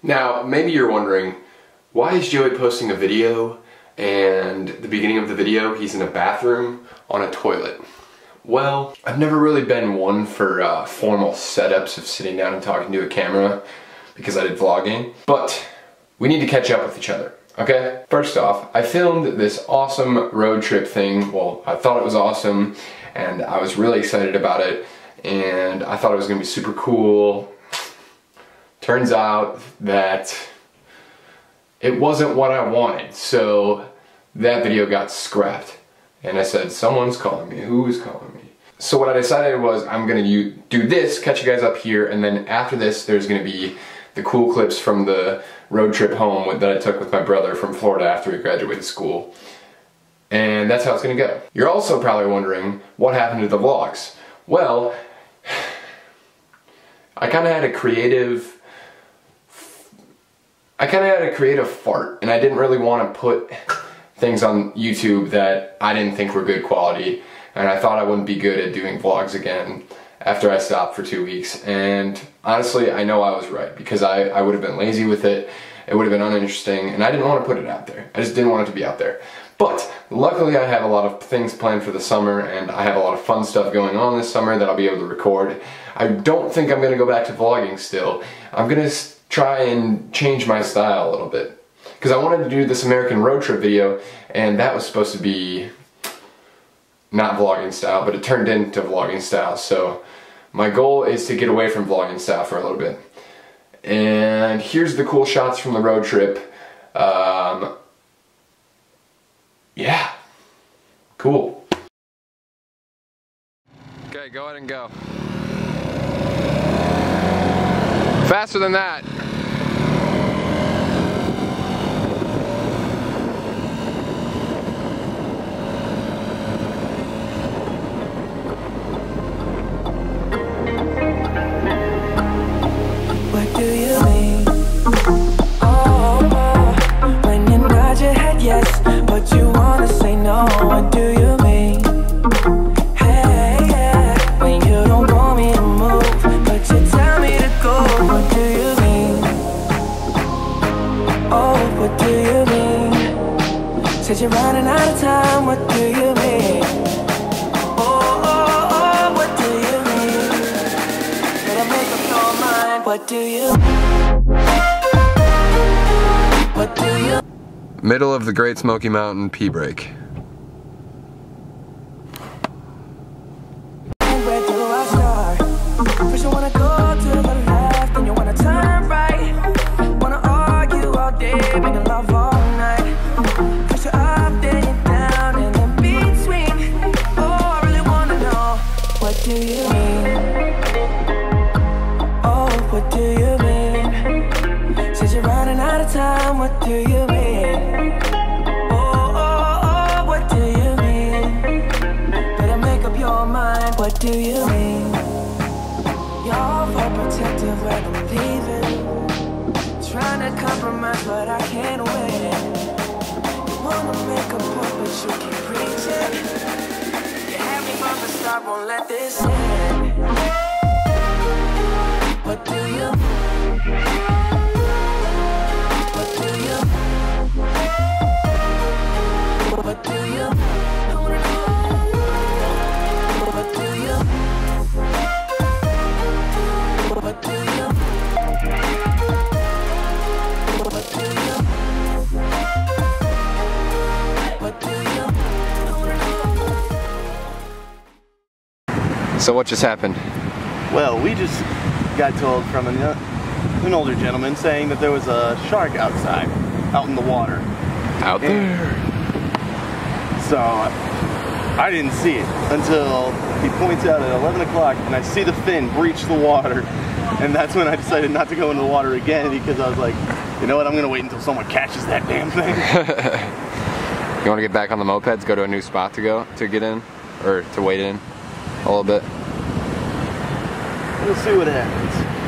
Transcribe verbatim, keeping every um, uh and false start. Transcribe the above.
Now, maybe you're wondering, why is Joey posting a video and the beginning of the video he's in a bathroom on a toilet? Well, I've never really been one for uh, formal setups of sitting down and talking to a camera because I did vlogging, but we need to catch up with each other, okay? First off, I filmed this awesome road trip thing. Well, I thought it was awesome and I was really excited about it and I thought it was gonna be super cool. Turns out that it wasn't what I wanted, so that video got scrapped. And I said, someone's calling me. Who is calling me? So what I decided was I'm gonna do this, catch you guys up here, and then after this there's gonna be the cool clips from the road trip home with, that I took with my brother from Florida after we graduated school. And that's how it's gonna go. You're also probably wondering, what happened to the vlogs? Well, I kinda had a creative I kind of had a creative fart, and I didn't really want to put things on YouTube that I didn't think were good quality, and I thought I wouldn't be good at doing vlogs again after I stopped for two weeks. And honestly, I know I was right, because I, I would have been lazy with it, it would have been uninteresting, and I didn't want to put it out there. I just didn't want it to be out there. But luckily I have a lot of things planned for the summer, and I have a lot of fun stuff going on this summer that I'll be able to record. I don't think I'm going to go back to vlogging still. I'm going to try and change my style a little bit, because I wanted to do this American road trip video and that was supposed to be not vlogging style, but it turned into vlogging style. So my goal is to get away from vlogging style for a little bit. And here's the cool shots from the road trip. Um, yeah, cool. Okay, go ahead and go. Faster than that. What do you mean? Oh, oh, when you nod your head yes, but you wanna say no. What do you mean? Hey, yeah, when you don't want me to move, but you tell me to go. What do you mean? Oh, what do you mean? Said you're running out of time. What do you mean? Oh, oh, oh, what do you mean? Better make up your mind. What do you? What do you? Middle of the Great Smoky Mountain pee break. Where do I start? First you wanna go to the left, then you wanna turn right. Wanna argue all day, making love all night. First you're up, then you're down, and in between. Oh, I really wanna know, what do you mean? Oh, what do you mean? Said you're running out of time. What do you mean? Oh, oh, oh, what do you mean? Better make up your mind. What do you mean? You're overprotective when I'm leaving. Trying to compromise, but I can't win. You wanna make a point, but you keep preaching. You have me from the start, won't let this end. What do you? What do you? What do you? What do you? What do you? What do you? What do you? So what just happened? Well, we just got told from an, uh, an older gentleman saying that there was a shark outside, out in the water. Out there. So I didn't see it until he points out at eleven o'clock and I see the fin breach the water, and that's when I decided not to go into the water again, because I was like, you know what, I'm gonna wait until someone catches that damn thing. You want to get back on the mopeds, go to a new spot to go to get in, or to wait in a little bit? We'll see what happens.